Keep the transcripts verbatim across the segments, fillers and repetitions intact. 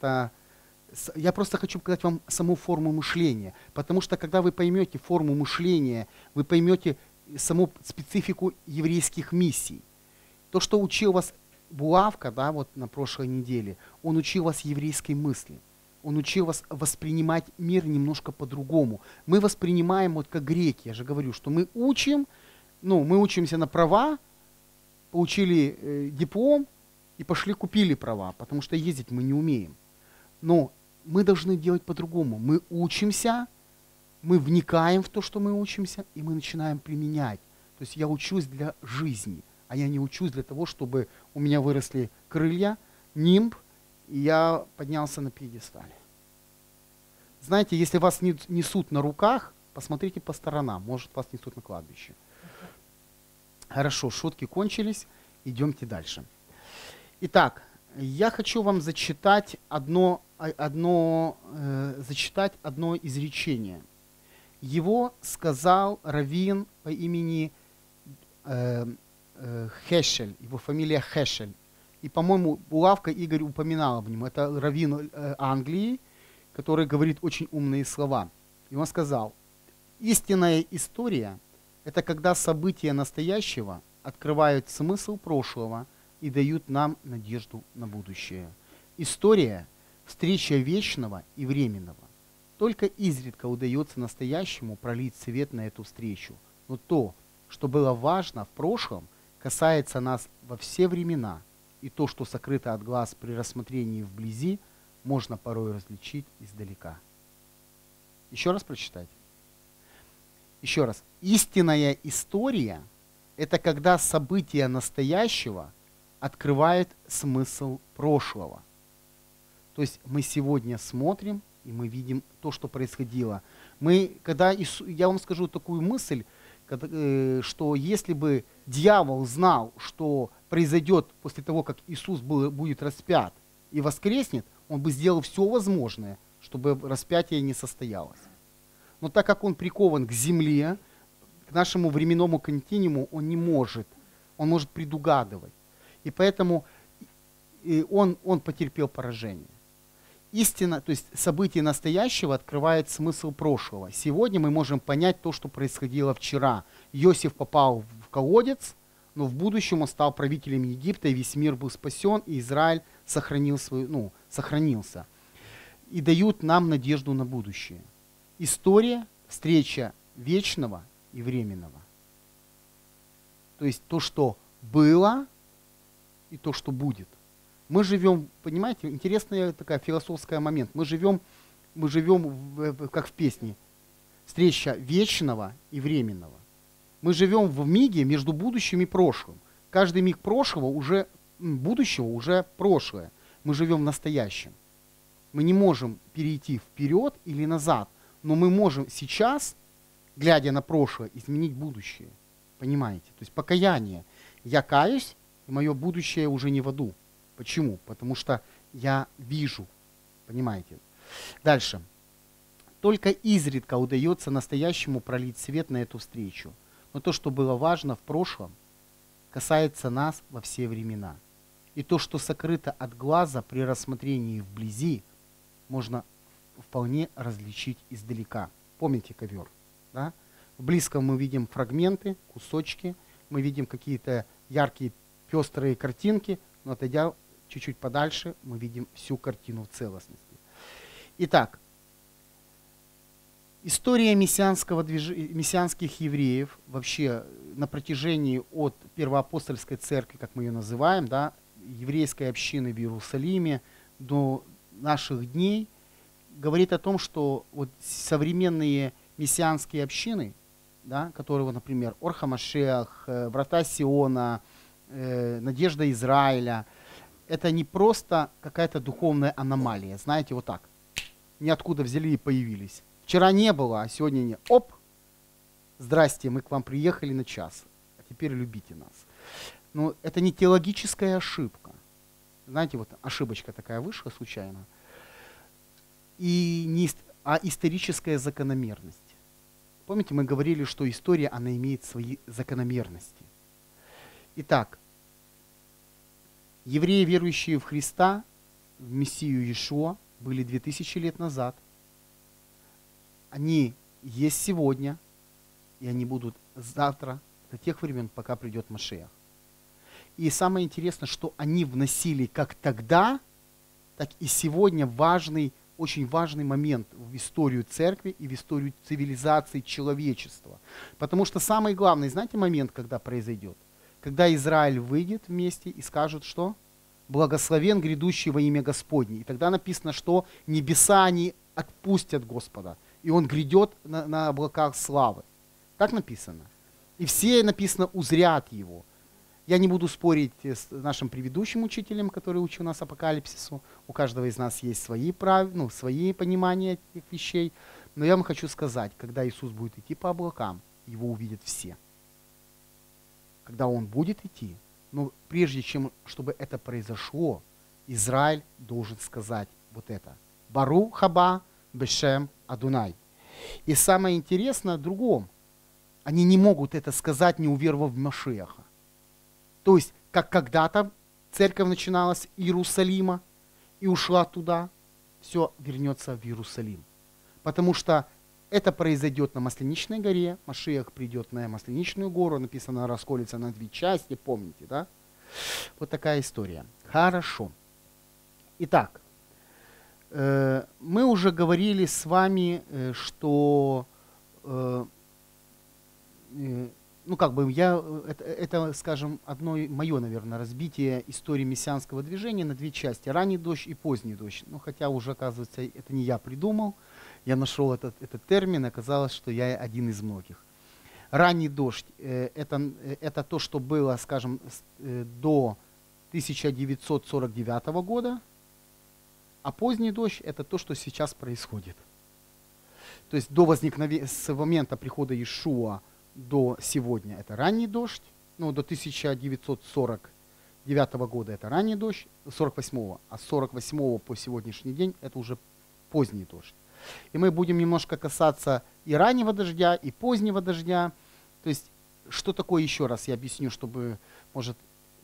это... Я просто хочу показать вам саму форму мышления, потому что когда вы поймете форму мышления, вы поймете саму специфику еврейских миссий. То, что учил вас Булавка, да, вот на прошлой неделе, он учил вас еврейской мысли. Он учил вас воспринимать мир немножко по-другому. Мы воспринимаем вот как греки. Я же говорю, что мы учим, ну, мы учимся на права, получили э, диплом и пошли купили права, потому что ездить мы не умеем. Но мы должны делать по-другому. Мы учимся, мы вникаем в то, что мы учимся, и мы начинаем применять. То есть я учусь для жизни, а я не учусь для того, чтобы у меня выросли крылья, нимб, и я поднялся на пьедестале. Знаете, если вас несут на руках, посмотрите по сторонам, может, вас несут на кладбище. Хорошо, шутки кончились, идемте дальше. Итак, я хочу вам зачитать одно, одно, э, зачитать одно изречение. Его сказал раввин по имени э, э, Хешель, его фамилия Хешель. И, по-моему, Булавка Игорь упоминал об нем. Это раввин э, Англии, который говорит очень умные слова. И он сказал: истинная история – это когда события настоящего открывают смысл прошлого и дают нам надежду на будущее. История – встреча вечного и временного. Только изредка удается настоящему пролить свет на эту встречу. Но то, что было важно в прошлом, касается нас во все времена, и то, что сокрыто от глаз при рассмотрении вблизи, можно порой различить издалека. Еще раз прочитать. Еще раз. Истинная история – это когда события настоящего открывают смысл прошлого. То есть мы сегодня смотрим, и мы видим то, что происходило. Мы, когда Ису, я вам скажу такую мысль, когда, э, что если бы дьявол знал, что произойдет после того, как Иисус был, будет распят и воскреснет, он бы сделал все возможное, чтобы распятие не состоялось. Но так как он прикован к земле, к нашему временному континууму, он не может. Он может предугадывать. И поэтому и он, он потерпел поражение. Истина, то есть событие настоящего открывает смысл прошлого. Сегодня мы можем понять то, что происходило вчера. Иосиф попал в колодец, но в будущем он стал правителем Египта, и весь мир был спасен, и Израиль сохранил свою, ну, сохранился. И дают нам надежду на будущее. История – встреча вечного и временного. То есть то, что было, и то, что будет. Мы живем, понимаете, интересная такая философская момент. Мы живем, мы живем в, в, как в песне, встреча вечного и временного. Мы живем в миге между будущим и прошлым. Каждый миг прошлого уже, будущего уже прошлое. Мы живем в настоящем. Мы не можем перейти вперед или назад, но мы можем сейчас, глядя на прошлое, изменить будущее. Понимаете? То есть покаяние. Я каюсь, и мое будущее уже не в аду. Почему? Потому что я вижу. Понимаете? Дальше. Только изредка удается настоящему пролить свет на эту встречу. Но то, что было важно в прошлом, касается нас во все времена. И то, что сокрыто от глаза при рассмотрении вблизи, можно вполне различить издалека. Помните ковер? Да? В близком мы видим фрагменты, кусочки, мы видим какие-то яркие пестрые картинки, но отойдя чуть-чуть подальше, мы видим всю картину в целостности. Итак, история мессианского движ... мессианских евреев вообще на протяжении от первоапостольской церкви, как мы ее называем, да, еврейской общины в Иерусалиме до наших дней, говорит о том, что вот современные мессианские общины, да, которые, вот, например, Ор ха-Машиах, Врата Сиона, э, Надежда Израиля, это не просто какая-то духовная аномалия, знаете, вот так, ниоткуда взяли и появились. Вчера не было, а сегодня не. Оп, здрасте, мы к вам приехали на час, а теперь любите нас. Но это не теологическая ошибка. Знаете, вот ошибочка такая вышла случайно. И не, а историческая закономерность. Помните, мы говорили, что история, она имеет свои закономерности. Итак, евреи, верующие в Христа, в Мессию Иешуа были две тысячи лет назад. Они есть сегодня, и они будут завтра, до тех времен, пока придет Машиах. И самое интересное, что они вносили как тогда, так и сегодня важный, очень важный момент в историю церкви и в историю цивилизации человечества. Потому что самый главный, знаете, момент, когда произойдет? Когда Израиль выйдет вместе и скажут, что? Благословен грядущий во имя Господне. И тогда написано, что небеса они отпустят Господа. И Он грядет на, на облаках славы. Так написано. И все, написано, узрят Его. Я не буду спорить с нашим предыдущим учителем, который учил нас апокалипсису. У каждого из нас есть свои, прав... ну, свои понимания этих вещей. Но я вам хочу сказать, когда Иисус будет идти по облакам, Его увидят все. Когда Он будет идти, но прежде чем, чтобы это произошло, Израиль должен сказать вот это. Бару хаба бешем Адунай. И самое интересное в другом. Они не могут это сказать, не уверовав в Машиаха. То есть, как когда-то церковь начиналась с Иерусалима и ушла туда, все вернется в Иерусалим. Потому что это произойдет на Масленичной горе, Машиах придет на Масленичную гору, написано, расколется на две части, помните, да? Вот такая история. Хорошо. Итак, э, мы уже говорили с вами, э, что... Э, э, Ну, как бы я, это, это, скажем, одно мое, наверное, разбитие истории мессианского движения на две части. Ранний дождь и поздний дождь. Ну, хотя уже, оказывается, это не я придумал. Я нашел этот, этот термин, оказалось, что я один из многих. Ранний дождь э, это, это то, что было, скажем, э, до тысяча девятьсот сорок девятого года, а поздний дождь это то, что сейчас происходит. То есть до возникновения, с момента прихода Иешуа до сегодня это ранний дождь, ну, до тысяча девятьсот сорок девятого года это ранний дождь, сорок восьмого, а с сорок восьмого по сегодняшний день это уже поздний дождь. И мы будем немножко касаться и раннего дождя, и позднего дождя. То есть, что такое, еще раз я объясню, чтобы, может,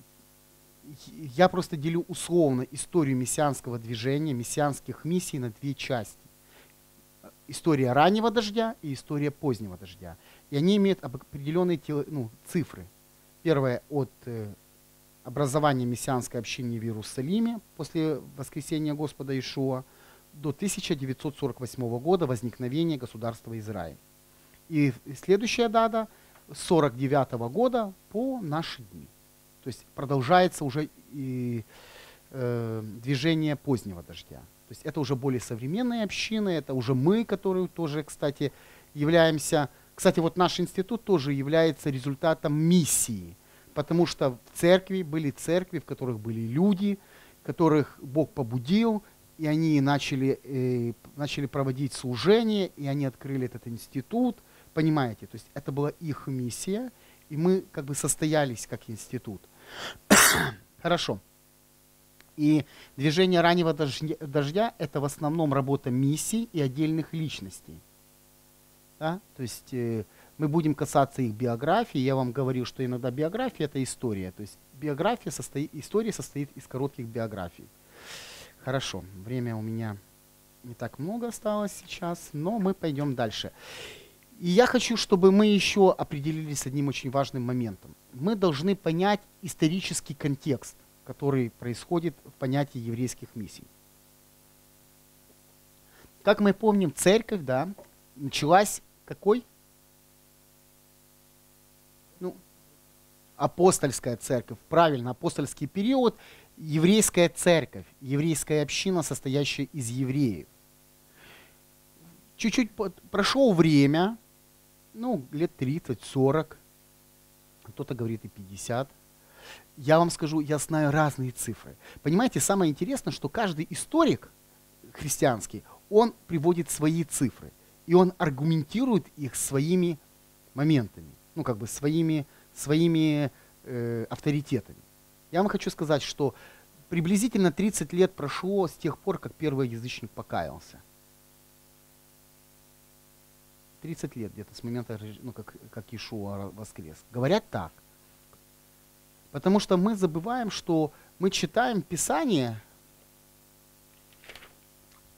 я просто делю условно историю мессианского движения, мессианских миссий на две части. История раннего дождя и история позднего дождя. И они имеют определенные ну, цифры. Первое от э, образования мессианской общины в Иерусалиме после воскресения Господа Иешуа до тысяча девятьсот сорок восьмого года возникновения государства Израиль. И следующая дата с сорок девятого года по наши дни. То есть продолжается уже и, э, движение позднего дождя. То есть это уже более современные общины, это уже мы, которые тоже, кстати, являемся... Кстати, вот наш институт тоже является результатом миссии, потому что в церкви были церкви, в которых были люди, которых Бог побудил, и они начали, э, начали проводить служение, и они открыли этот институт, понимаете? То есть это была их миссия, и мы как бы состоялись как институт. Хорошо. И движение раннего дождя, дождя – это в основном работа миссий и отдельных личностей. Да? То есть э, мы будем касаться их биографии. Я вам говорил, что иногда биография – это история. То есть биография состоит, история состоит из коротких биографий. Хорошо, время у меня не так много осталось сейчас, но мы пойдем дальше. И я хочу, чтобы мы еще определились с одним очень важным моментом. Мы должны понять исторический контекст, который происходит в понятии еврейских миссий. Как мы помним, церковь, да, началась какой? Ну, апостольская церковь, правильно, апостольский период, еврейская церковь, еврейская община, состоящая из евреев. Чуть-чуть прошло время, ну, лет тридцать-сорок, кто-то говорит и пятьдесят. Я вам скажу, я знаю разные цифры. Понимаете, самое интересное, что каждый историк христианский, он приводит свои цифры. И он аргументирует их своими моментами, ну, как бы своими, своими э, авторитетами. Я вам хочу сказать, что приблизительно тридцать лет прошло с тех пор, как первый язычник покаялся. тридцать лет где-то с момента, ну, как, как Иешуа воскрес. Говорят так. Потому что мы забываем, что мы читаем Писание,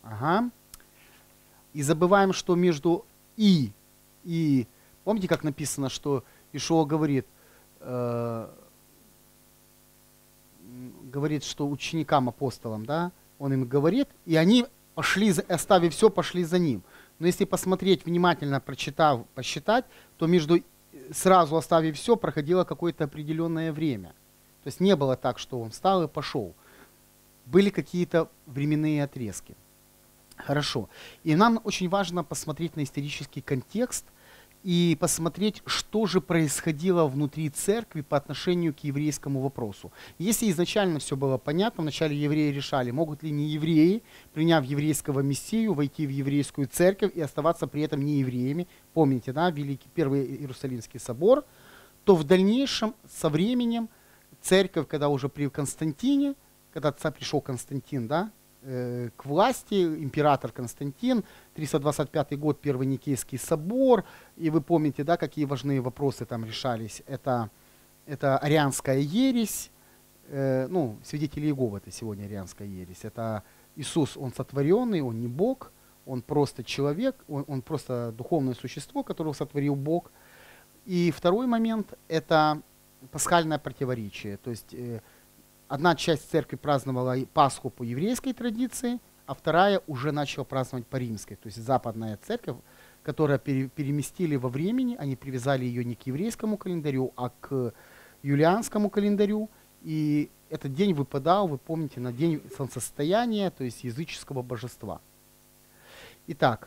Ага. И забываем, что между «и» и... Помните, как написано, что Ишуа говорит, э, говорит, что ученикам, апостолам, да, он им говорит, и они пошли, оставив все, пошли за ним. Но если посмотреть внимательно, прочитав, посчитать, то между сразу оставив все, проходило какое-то определенное время. То есть не было так, что он встал и пошел. Были какие-то временные отрезки. Хорошо. И нам очень важно посмотреть на исторический контекст и посмотреть, что же происходило внутри церкви по отношению к еврейскому вопросу. Если изначально все было понятно, вначале евреи решали, могут ли не евреи, приняв еврейского мессию, войти в еврейскую церковь и оставаться при этом не евреями. Помните, да, Великий Первый Иерусалимский собор. То в дальнейшем, со временем, церковь, когда уже при Константине, когда пришел Константин, да, к власти, император Константин, триста двадцать пятый год, Первый Никейский собор, и вы помните, да, какие важные вопросы там решались. Это, это арианская ересь, э, ну, свидетели Иеговы это сегодня арианская ересь. Это Иисус, он сотворенный, он не Бог, он просто человек, он, он просто духовное существо, которого сотворил Бог. И второй момент – это пасхальное противоречие, то есть э, одна часть церкви праздновала Пасху по еврейской традиции, а вторая уже начала праздновать по римской. То есть западная церковь, которая пере, переместили во времени, они привязали ее не к еврейскому календарю, а к юлианскому календарю. И этот день выпадал, вы помните, на день солнцестояния, то есть языческого божества. Итак,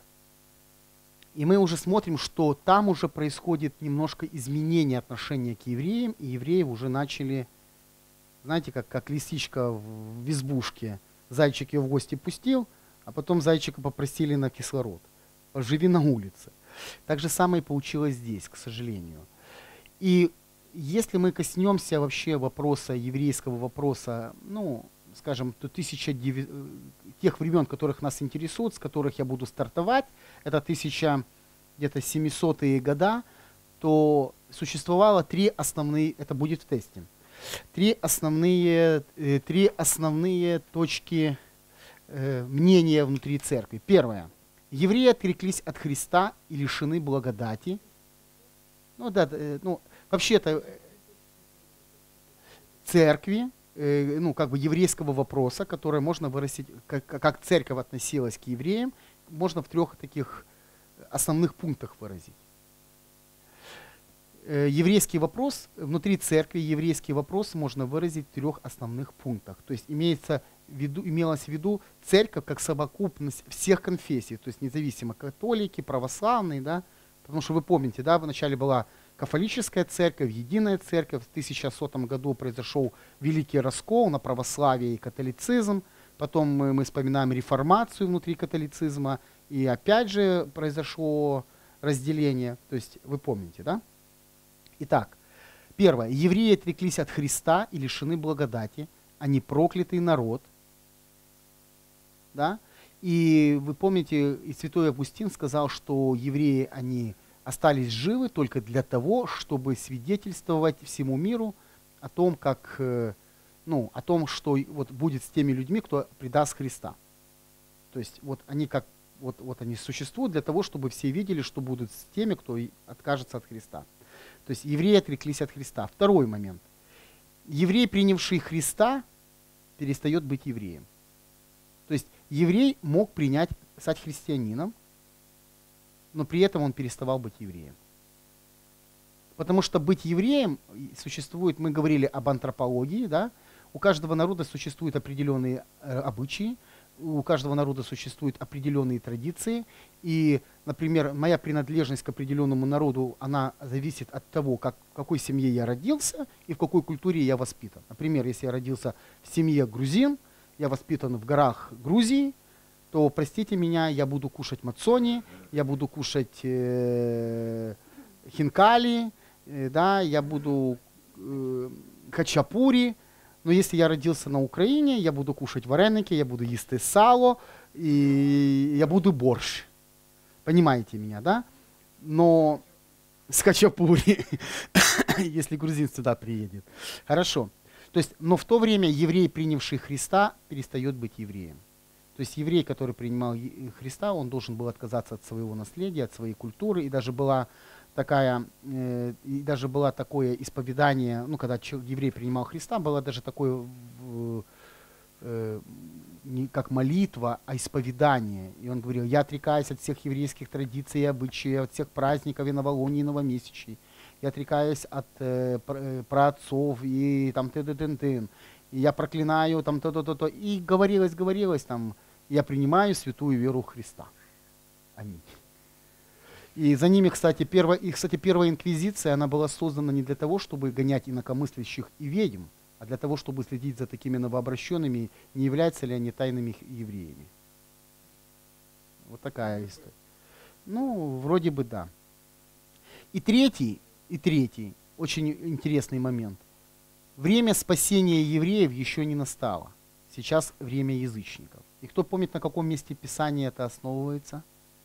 и мы уже смотрим, что там уже происходит немножко изменение отношения к евреям, и евреи уже начали... Знаете, как, как лисичка в избушке. Зайчик ее в гости пустил, а потом зайчика попросили на кислород. Поживи на улице. Так же самое и получилось здесь, к сожалению. И если мы коснемся вообще вопроса, еврейского вопроса, ну, скажем, то тысяча девятьсот, тех времен, которых нас интересуют, с которых я буду стартовать, это тысяча где-то семисотые года, то существовало три основные, это будет в тесте, Три основные, э, три основные точки э, мнения внутри церкви. Первое. Евреи отреклись от Христа и лишены благодати. Ну да, э, ну, вообще-то церкви, э, ну как бы еврейского вопроса, который можно выразить, как, как церковь относилась к евреям, можно в трех таких основных пунктах выразить. Еврейский вопрос, внутри церкви еврейский вопрос можно выразить в трех основных пунктах. То есть имеется в виду, имелось в виду церковь как совокупность всех конфессий, то есть независимо католики, православные, да, потому что вы помните, да, вначале была кафолическая церковь, единая церковь, в тысяча сотом году произошел великий раскол на православие и католицизм, потом мы, мы вспоминаем реформацию внутри католицизма, и опять же произошло разделение, то есть вы помните, да? Итак, первое. Евреи отреклись от Христа и лишены благодати. Они проклятый народ. Да? И вы помните, и святой Августин сказал, что евреи, они остались живы только для того, чтобы свидетельствовать всему миру о том, как, ну, о том, что вот будет с теми людьми, кто предаст Христа. То есть вот они как вот, вот они существуют для того, чтобы все видели, что будут с теми, кто откажется от Христа. То есть евреи отреклись от Христа. Второй момент. Еврей, принявший Христа, перестает быть евреем. То есть еврей мог принять, стать христианином, но при этом он переставал быть евреем. Потому что быть евреем существует, мы говорили об антропологии, да? У каждого народа существуют определенные э, обычаи, у каждого народа существуют определенные традиции, и, например, моя принадлежность к определенному народу, она зависит от того, как, в какой семье я родился и в какой культуре я воспитан. Например, если я родился в семье грузин, я воспитан в горах Грузии, то, простите меня, я буду кушать мацони, я буду кушать э, хинкали, э, да, я буду э, хачапури. Но если я родился на Украине, я буду кушать вареники, я буду есть сало, и я буду борщ. Понимаете меня, да? Но с хачапури, если грузин сюда приедет. Хорошо. То есть, но в то время еврей, принявший Христа, перестает быть евреем. То есть еврей, который принимал Христа, он должен был отказаться от своего наследия, от своей культуры. И даже была такая, э, и даже было такое исповедание, ну, когда еврей принимал Христа, было даже такое, э, не как молитва, а исповедание. И он говорил: я отрекаюсь от всех еврейских традиций и обычаев, от всех праздников и новолуний, и новомесячий. Я отрекаюсь от э, праотцов и там ты-ты-тын-тын. И я проклинаю там то-то-то-то. И говорилось, говорилось там: я принимаю святую веру Христа. Аминь. И за ними, кстати, первая, и, кстати, первая инквизиция, она была создана не для того, чтобы гонять инакомыслящих и ведьм, а для того, чтобы следить за такими новообращенными, не являются ли они тайными евреями. Вот такая история. Ну, вроде бы да. И третий, и третий, очень интересный момент. Время спасения евреев еще не настало. Сейчас время язычников. И кто помнит, на каком месте Писания это основывается?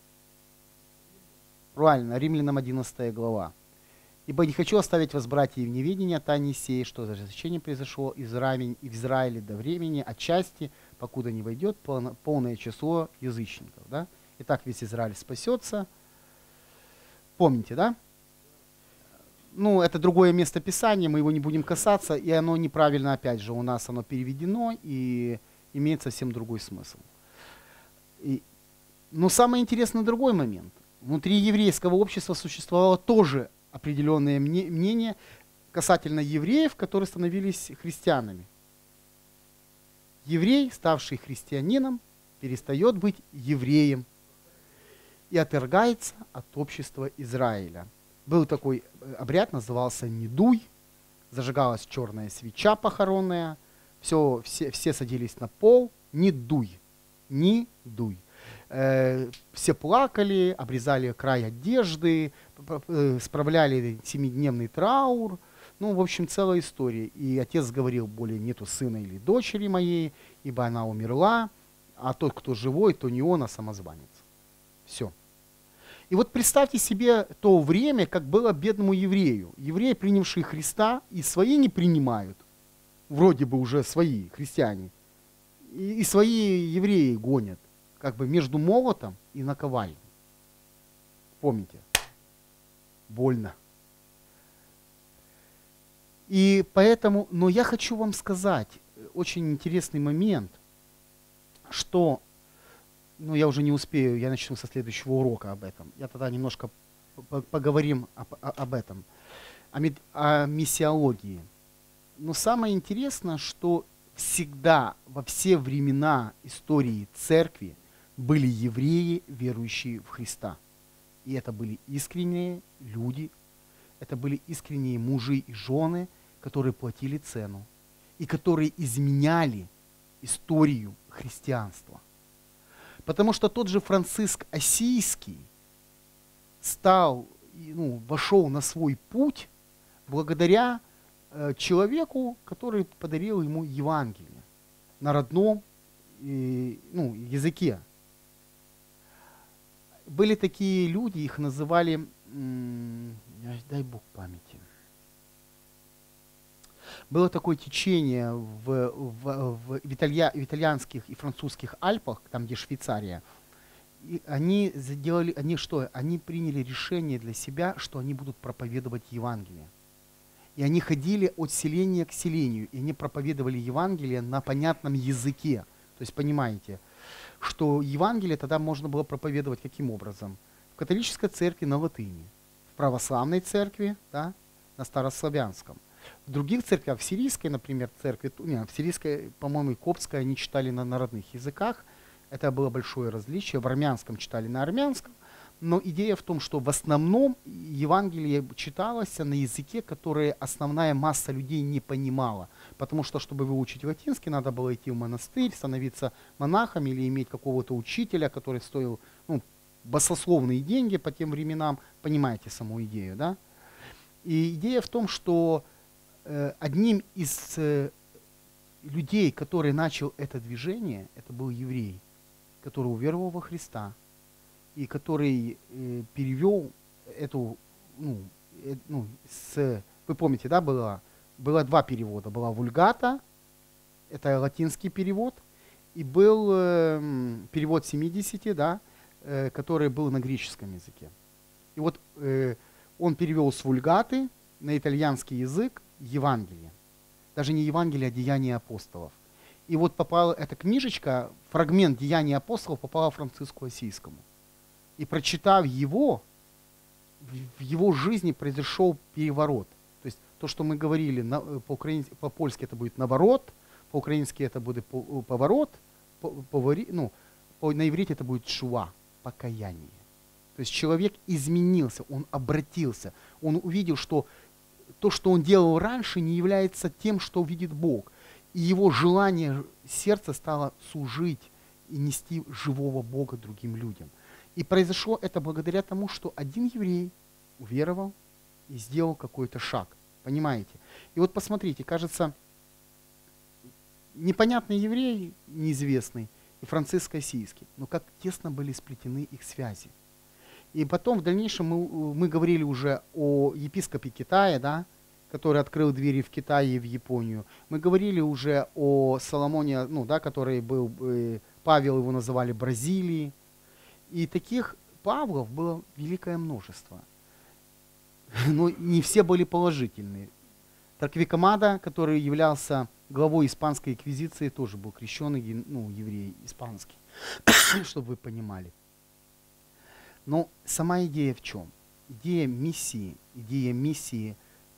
Правильно, Римлянам одиннадцатая глава. «Ибо не хочу оставить вас, братья, в неведении о тайне сей, что за разрешение произошло в Израиле, и в Израиле до времени, отчасти, покуда не войдет полно, полное число язычников». Да? Итак, весь Израиль спасется. Помните, да? Ну, это другое место Писания, мы его не будем касаться, и оно неправильно, опять же, у нас оно переведено и имеет совсем другой смысл. И, но самое интересное другой момент. Внутри еврейского общества существовало тоже определенное мнение касательно евреев, которые становились христианами. Еврей, ставший христианином, перестает быть евреем и отвергается от общества Израиля. Был такой обряд, назывался недуй, зажигалась черная свеча похоронная, все, все, все садились на пол, не дуй, не дуй. Э, все плакали, обрезали край одежды, э, справляли семидневный траур. Ну, в общем, целая история. И отец говорил: более нету сына или дочери моей, ибо она умерла, а тот, кто живой, то не он, а самозванец. Все. И вот представьте себе то время, как было бедному еврею. Евреи, принявшие Христа, и свои не принимают, вроде бы уже свои христиане, и, и свои евреи гонят, как бы между молотом и наковальней. Помните? Больно. И поэтому, но я хочу вам сказать очень интересный момент, что, ну я уже не успею, я начну со следующего урока об этом. Я тогда немножко поговорим об, об этом, о, о миссиологии. Но самое интересное, что всегда, во все времена истории церкви были евреи, верующие в Христа. И это были искренние люди, это были искренние мужи и жены, которые платили цену и которые изменяли историю христианства. Потому что тот же Франциск Ассийский стал, ну, вошел на свой путь благодаря э, человеку, который подарил ему Евангелие на родном э, ну, языке. Были такие люди, их называли, м- дай Бог памяти, было такое течение в, в, в, в, италья, в итальянских и французских Альпах, там где Швейцария, и они сделали, они что, они приняли решение для себя, что они будут проповедовать Евангелие. И они ходили от селения к селению, и они проповедовали Евангелие на понятном языке. То есть, понимаете, что Евангелие тогда можно было проповедовать каким образом? В католической церкви на латыни, в православной церкви, да, на старославянском. В других церквях, в сирийской, например, церкви, нет, в сирийской, по-моему, и коптской, они читали на, на родных языках. Это было большое различие. В армянском читали на армянском. Но идея в том, что в основном Евангелие читалось на языке, который основная масса людей не понимала. Потому что, чтобы выучить латинский, надо было идти в монастырь, становиться монахом или иметь какого-то учителя, который стоил, ну, баснословные деньги по тем временам. Понимаете саму идею, да? И идея в том, что э, одним из э, людей, который начал это движение, это был еврей, который уверовал во Христа и который э, перевел эту, ну, э, ну, с, вы помните, да, было, было два перевода. Была Вульгата, это латинский перевод, и был э, перевод семидесяти, да, э, который был на греческом языке. И вот э, он перевел с вульгаты на итальянский язык Евангелие. Даже не Евангелие, а Деяния апостолов. И вот попала эта книжечка, фрагмент Деяний апостолов попала Франциску Ассийскому. И прочитав его, в его жизни произошел переворот. То есть то, что мы говорили, на, по-украински, по-польски это будет наворот, по-украински это будет поворот, по, по, ну, по, на иврите это будет шуа, покаяние. То есть человек изменился, он обратился, он увидел, что то, что он делал раньше, не является тем, что видит Бог. И его желание сердца стало служить и нести живого Бога другим людям. И произошло это благодаря тому, что один еврей уверовал и сделал какой-то шаг. Понимаете? И вот посмотрите, кажется, непонятный еврей, неизвестный, и Франциск Ассийский, но как тесно были сплетены их связи. И потом в дальнейшем мы, мы говорили уже о епископе Китая, да, который открыл двери в Китае и в Японию. Мы говорили уже о Соломоне, ну, да, который был, э, Павел его называли Бразилией. И таких Павлов было великое множество. Но не все были положительные. Тарквикамада, который являлся главой испанской инквизиции, тоже был крещеный, ну, еврей испанский, чтобы вы понимали. Но сама идея в чем? Идея миссии, идея миссии,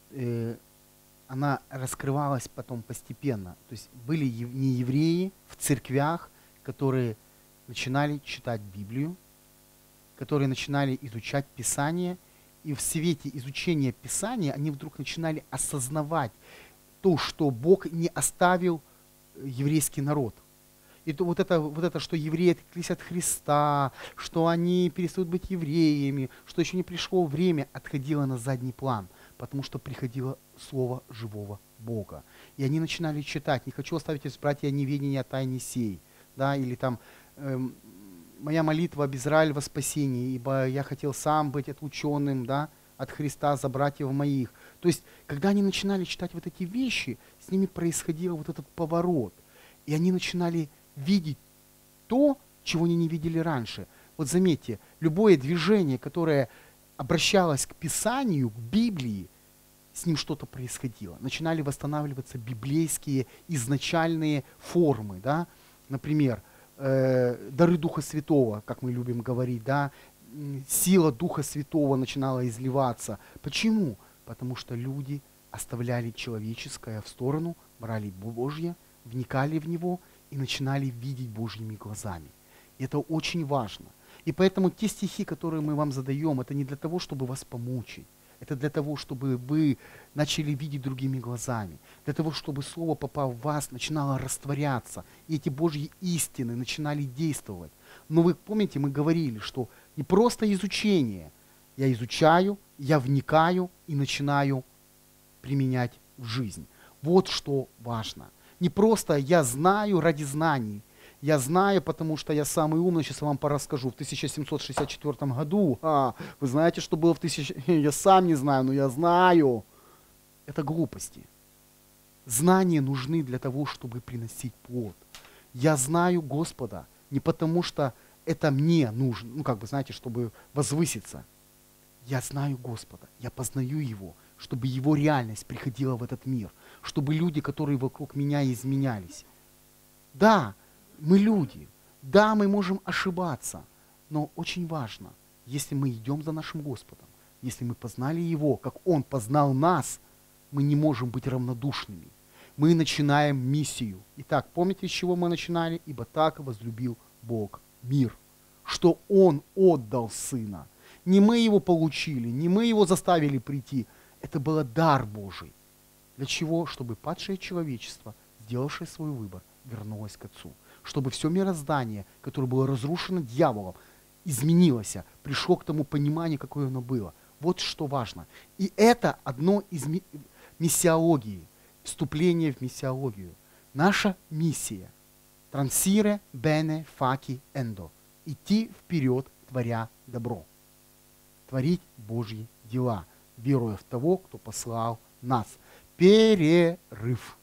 э, она раскрывалась потом постепенно. То есть были неевреи в церквях, которые начинали читать Библию, которые начинали изучать Писание, и в свете изучения Писания они вдруг начинали осознавать то, что Бог не оставил еврейский народ. И то вот это, вот это, что евреи отреклись от Христа, что они перестают быть евреями, что еще не пришло время, отходило на задний план, потому что приходило слово живого Бога. И они начинали читать: «Не хочу оставить из братья неведения о тайне сей», да, или там эм, «Моя молитва об Израиле во спасении, ибо я хотел сам быть отлученным, да, от Христа за братьев моих». То есть, когда они начинали читать вот эти вещи, с ними происходил вот этот поворот, и они начинали видеть то, чего они не видели раньше. Вот заметьте, любое движение, которое обращалось к Писанию, к Библии, с ним что-то происходило. Начинали восстанавливаться библейские изначальные формы, да? Например, э, дары Духа Святого, как мы любим говорить, да? Сила Духа Святого начинала изливаться. Почему? Потому что люди оставляли человеческое в сторону, брали Божье, вникали в него и начинали видеть Божьими глазами. И это очень важно. И поэтому те стихи, которые мы вам задаем, это не для того, чтобы вас помучить. Это для того, чтобы вы начали видеть другими глазами. Для того, чтобы Слово, попав в вас, начинало растворяться. И эти Божьи истины начинали действовать. Но вы помните, мы говорили, что не просто изучение. Я изучаю, я вникаю и начинаю применять в жизнь. Вот что важно. Не просто я знаю ради знаний. Я знаю, потому что я самый умный, сейчас я вам порасскажу. В тысяча семьсот шестьдесят четвёртом году, а, вы знаете, что было в тысяча... Я сам не знаю, но я знаю. Это глупости. Знания нужны для того, чтобы приносить плод. Я знаю Господа не потому, что это мне нужно, ну как бы, знаете, чтобы возвыситься. Я знаю Господа, я познаю Его, чтобы Его реальность приходила в этот мир, чтобы люди, которые вокруг меня, изменялись. Да, мы люди, да, мы можем ошибаться, но очень важно, если мы идем за нашим Господом, если мы познали Его, как Он познал нас, мы не можем быть равнодушными. Мы начинаем миссию. Итак, помните, с чего мы начинали? Ибо так возлюбил Бог мир, что Он отдал Сына. Не мы Его получили, не мы Его заставили прийти. Это был дар Божий. Для чего? Чтобы падшее человечество, сделавшее свой выбор, вернулось к Отцу. Чтобы все мироздание, которое было разрушено дьяволом, изменилось, пришло к тому пониманию, какое оно было. Вот что важно. И это одно из ми- миссиологии, вступление в миссиологию. Наша миссия – трансире бене факи эндо – идти вперед, творя добро. Творить Божьи дела, веруя в того, кто послал нас. Перерыв.